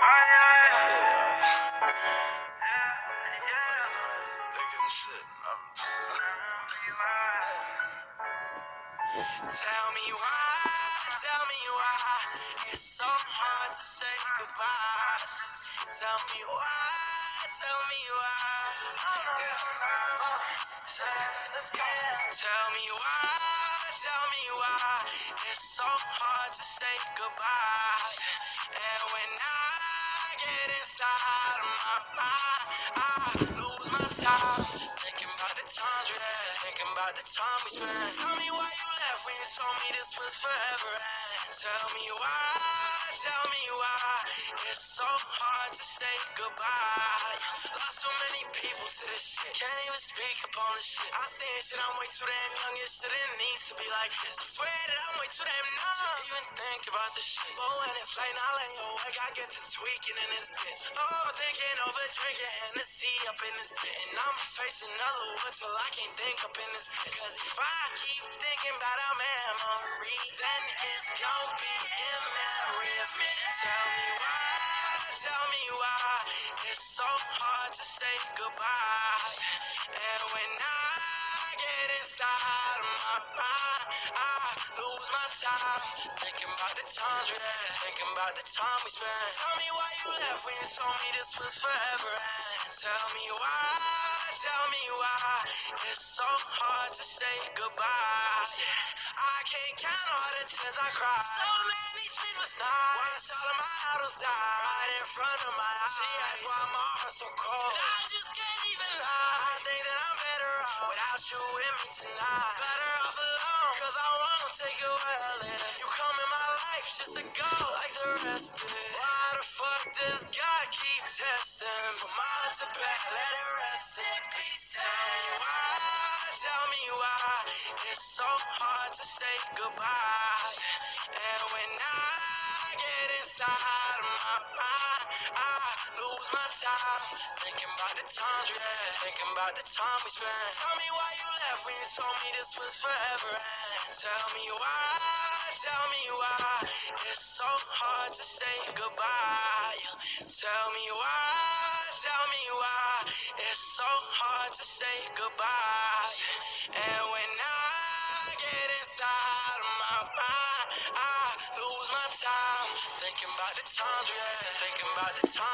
Tell me why, it's so hard to say goodbye. Tell me why, tell me why. Tell me why, it's so hard to say goodbye. And when I get inside of my mind, I lose my time. Thinking about the times we had, thinking about the time we spent. Tell me why you left when you told me this was forever. And tell me why, it's so hard to say goodbye. Lost so many people to this shit, can't even speak upon this shit. I seen shit, I'm way too damn young, and shit, it needs to be like this. I swear that I'm way too damn numb to even think about this shit. But when it's late, I lay awake, I get to tweaking in this bitch. Overthinking, over drinking, Hennessy up in this bitch. And I'ma face another one till I can't think up in this bitch. Cause if I keep thinking about our memories, then it's gon' be in memory of me. Tell me why, it's so hard to say goodbye. And when I get inside of my mind, I lose my time. Thinking about the times we had, thinking about the time we spent. Tell me why you left when you told me this was forever. And tell me why, it's so hard to say goodbye. I can't count all the tears I cried. So many sleepless nights, watched all of my idols die right in front of my eyes. She asked why my heart so cold, and I just can't even lie. I think that I'm better off without you with me tonight. Better off alone, cause I won't take it well. If you come in my life just to go like the rest did. Why the fuck does God keep testing? Put my heart to bed, let it rest in peace. Tell me why, it's so hard to say goodbye. And when I get inside of my mind, I lose my time. Thinking about the times we had, thinking about the time we spent. Tell me why you left when you told me this was forever. And tell me why, it's so hard to say goodbye. Tell me why, it's so hard to say goodbye. And when I get inside of my mind, I lose my time. Thinking about the times we had, thinking about the times